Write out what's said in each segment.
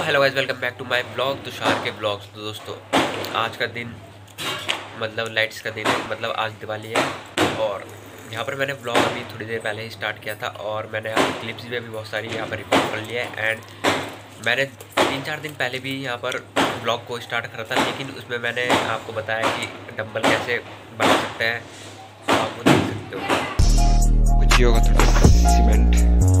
Hello guys, welcome back to my blog Tushar के blogs. तो दोस्तों, आज का दिन मतलब लाइट्स का दिन है, मतलब आज दिवाली है। और यहाँ पर मैंने ब्लॉग अभी थोड़ी देर पहले ही स्टार्ट किया था और मैंने यहाँ पर क्लिप्स भी अभी बहुत सारी यहाँ पर रिकॉर्ड कर लिया है। एंड मैंने 3-4 दिन पहले भी यहाँ पर ब्लॉग को स्टार्ट करा था, लेकिन उसमें मैंने आपको बताया कि डंबल कैसे बना सकते हैं। तो आप वो देख सकते हो, कुछ होगा थोड़ा सीमेंट।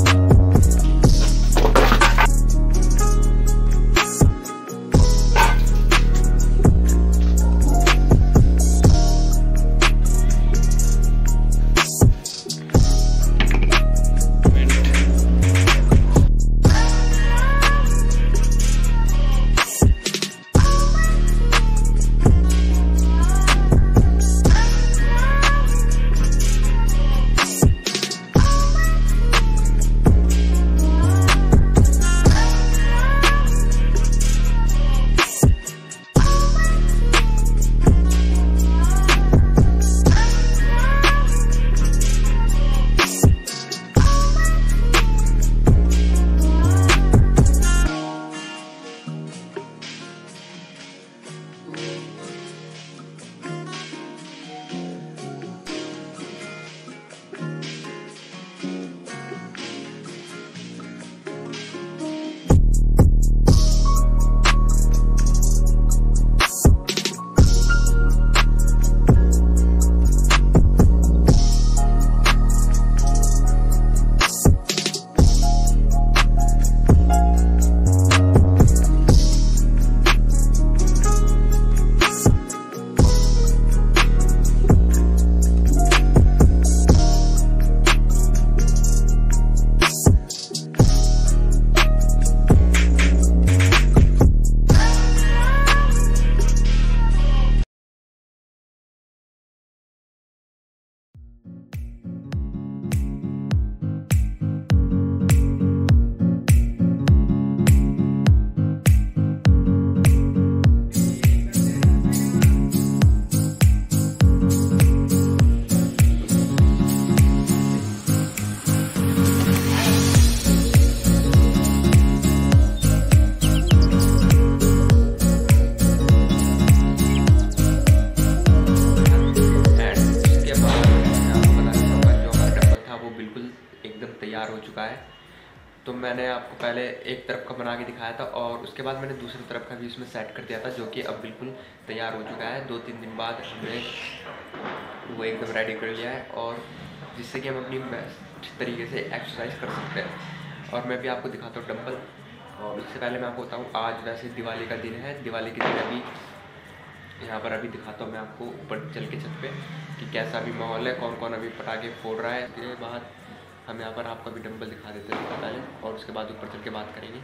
तैयार हो चुका है। तो मैंने आपको पहले एक तरफ का बना के दिखाया था और उसके बाद मैंने दूसरी तरफ का भी इसमें सेट कर दिया था, जो कि अब बिल्कुल तैयार हो चुका है। 2-3 दिन बाद हमने वो एकदम रेडी कर लिया है, और जिससे कि हम अपनी बेस्ट तरीके से एक्सरसाइज कर सकते हैं। और मैं भी आपको दिखाता हूँ डंबल। और उससे पहले मैं आपको बताऊँ, आज वैसे दिवाली का दिन है। दिवाली के दिन अभी यहाँ पर अभी दिखाता हूँ मैं आपको ऊपर चल के छत पे कि कैसा अभी माहौल है, कौन कौन अभी पटाखे फोड़ रहा है। इसके बाद हम यहाँ पर आपको भी डंबल दिखा देते हैं पहले, और उसके बाद ऊपर चल के बात करेंगे।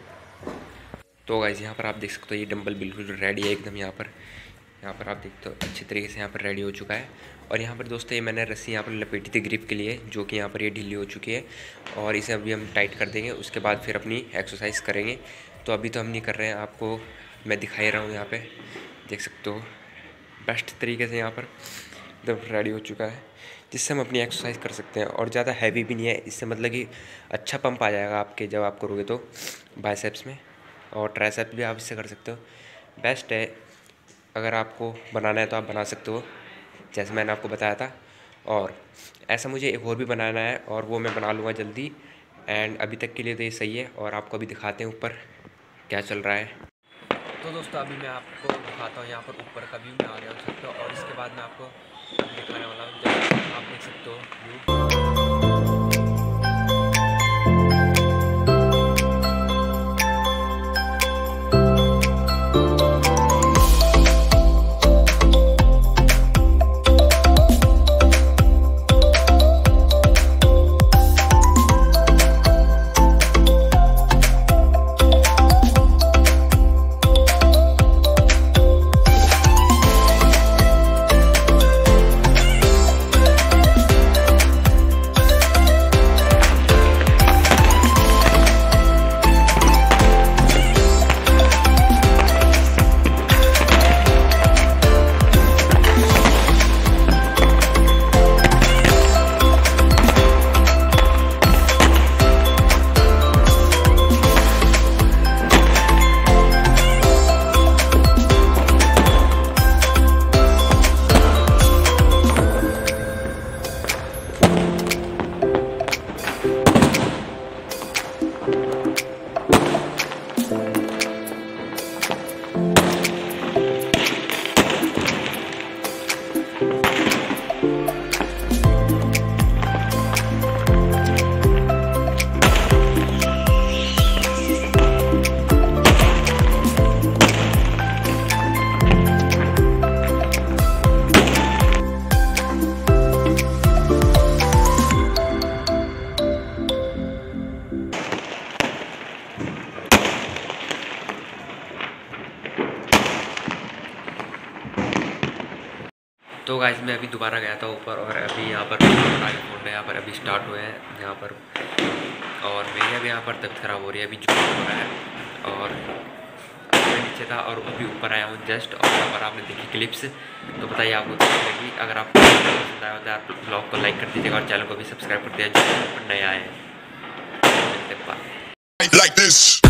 तो गाइस, यहाँ पर आप देख सकते हो ये डंबल बिल्कुल रेडी है एकदम। यहाँ पर आप देखते हो अच्छी तरीके से यहाँ पर रेडी हो चुका है। और यहाँ पर दोस्तों ये मैंने रस्सी यहाँ पर लपेटी थी ग्रिप के लिए, जो कि यहाँ पर ये ढीली हो चुकी है, और इसे अभी हम टाइट कर देंगे। उसके बाद फिर अपनी एक्सरसाइज करेंगे। तो अभी तो हम नहीं कर रहे हैं, आपको मैं दिखा ही रहा हूँ। यहाँ पर देख सकते हो बेस्ट तरीके से यहाँ पर एकदम रेडी हो चुका है, जिससे हम अपनी एक्सरसाइज कर सकते हैं। और ज़्यादा हैवी भी नहीं है, इससे मतलब कि अच्छा पंप आ जाएगा आपके जब आप करोगे तो बाइसेप्स में, और ट्राइसेप्स भी आप इससे कर सकते हो। बेस्ट है, अगर आपको बनाना है तो आप बना सकते हो, जैसे मैंने आपको बताया था। और ऐसा मुझे एक और भी बनाना है, और वो मैं बना लूँगा जल्दी। एंड अभी तक के लिए तो ये सही है, और आपको अभी दिखाते हैं ऊपर क्या चल रहा है। तो दोस्तों, अभी मैं आपको दिखाता हूँ यहाँ पर ऊपर का व्यू में आ गया हो सकते हो, और इसके बाद मैं आपको दिखाने वाला हूँ, जब आप देख सकते हो व्यू। तो गाइस मैं अभी दोबारा गया था ऊपर और अभी यहाँ पर फोन यहाँ पर अभी स्टार्ट हुए हैं यहाँ पर, और मेरी अभी यहाँ पर तबीयत ख़राब हो रही है, अभी जो हो रहा है। और मैं नीचे था और अभी ऊपर आया हूँ जस्ट, और यहाँ पर आपने देखी क्लिप्स, तो बताइए आपको कैसी लगी। अगर आपको पसंद आया तो आप ब्लॉग को लाइक कर दीजिएगा और चैनल को भी सब्सक्राइब कर दिया जो नया है।